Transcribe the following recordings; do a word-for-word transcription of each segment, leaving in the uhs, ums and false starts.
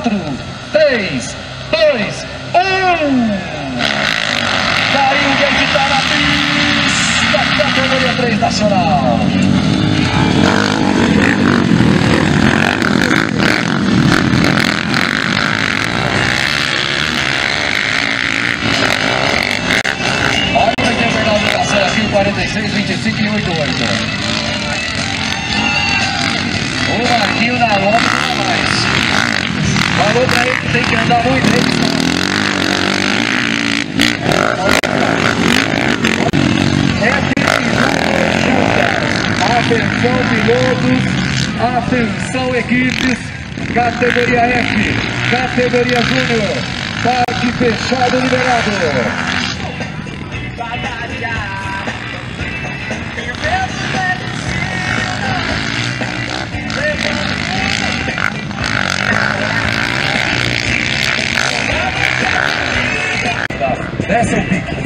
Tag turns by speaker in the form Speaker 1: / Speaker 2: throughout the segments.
Speaker 1: quatro, três, dois, um. Daí o gate está na pista, categoria três Nacional. Olha o Campeonato do Acesse aqui, quarenta e seis, vinte e cinco e oitenta e oito. O Marquinho na lona não dá mais. Falou pra ele que tem que andar muito ele. Atenção pilotos, atenção equipes, categoria F, categoria Júnior, parque fechado liberado. Bateria. Desce o pique.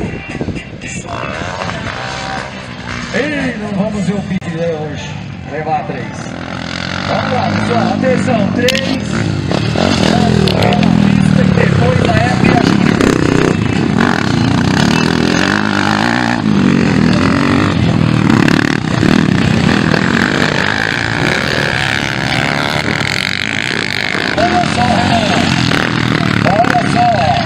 Speaker 1: E não vamos ver o pique de hoje. Levar três. Vamos lá, pessoal. Atenção. Três. Na pista e depois a F e a Júnior. Olha só, Renan. Olha só.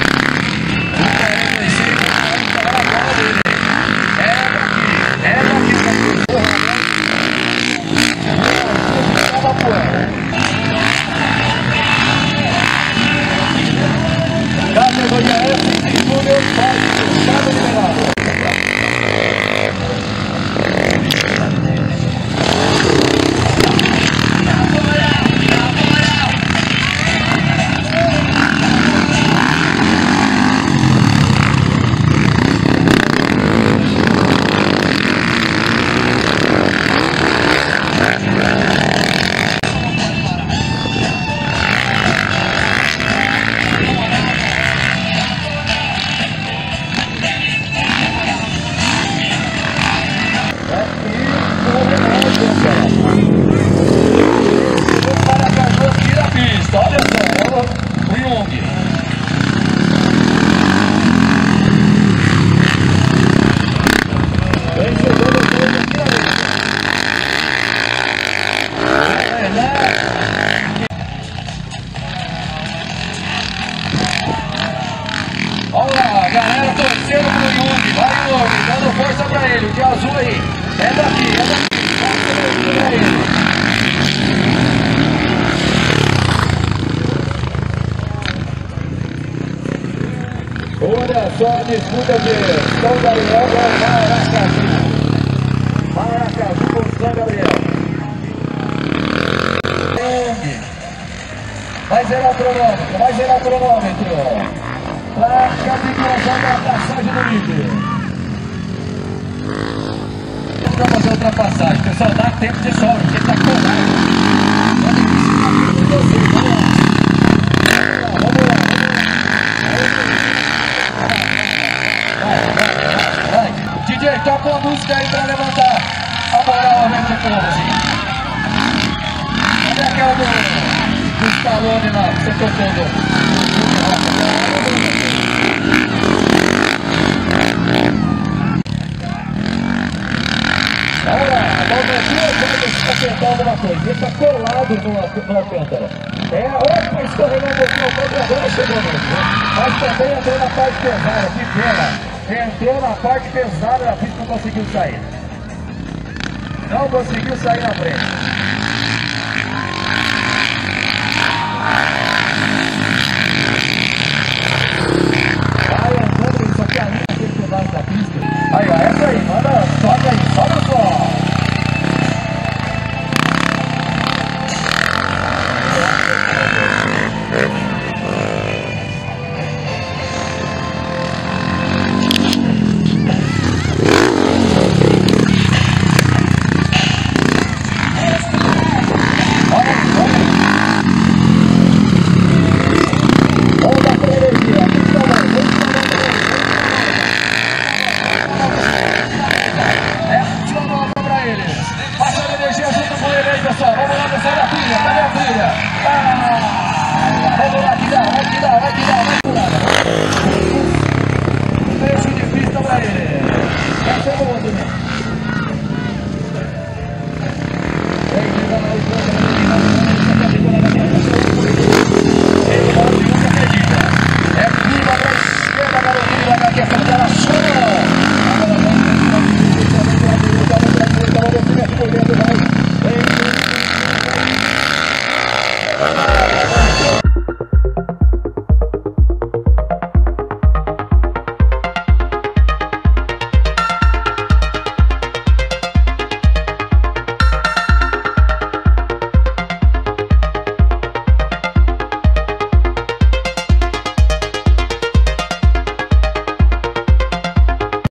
Speaker 1: Categoria F e Júnior, parque liberado. Maracaju aqui na pista, olha só, o Young. Vem chegando o Young aqui na pista. Olha lá, a galera torcendo pro Young, vai Young, dando força pra ele, o de azul aí. É daqui, é daqui, é ele. Olha só a disputa de São Gabriel com Maracaju. Maracaju com São Gabriel. Vai zerar o cronômetro, vai zerar o cronômetro. Placa de cruzão da passagem do Ipe. Vamos fazer ultrapassagem, pessoal, dá tempo de sobra, porque tá colado. Vamos lá, vamos lá. Vai, D J, toca uma música aí pra levantar a moral ao mesmo tempo, assim. Cadê aquela do, do Stallone lá, que você tocou do... Vamos lá, a Bateria vai acertar alguma coisa. Ele está colado no, no Alcântara. É, opa, escorregou um pouquinho, o próprio agora chegou mesmo. Mas também entrou na parte pesada, que pena. Entrou na parte pesada da pista e não conseguiu sair. Não conseguiu sair na frente.